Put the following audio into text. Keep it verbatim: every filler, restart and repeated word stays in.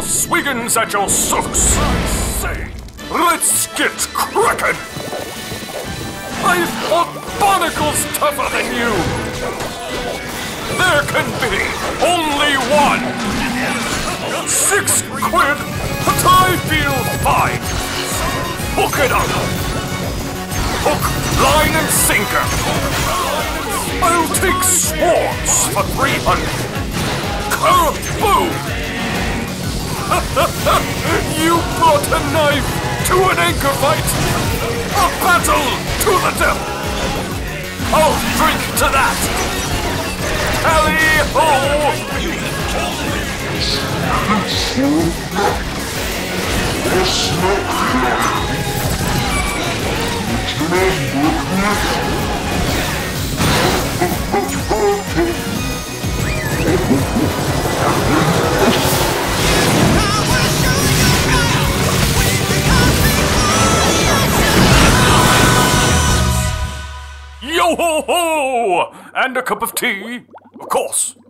Swiggins at your service. I say, let's get Kraken. I thought barnacles tougher than you. There can be only one. Six quid, but I feel fine. Hook it up. Hook, line, and sinker. I'll take swords for three hundred. Kaboom! You brought a knife to an anchor fight! A battle to the death! I'll drink to that! Tally-ho! Yo-ho-ho! And a cup of tea? Of course.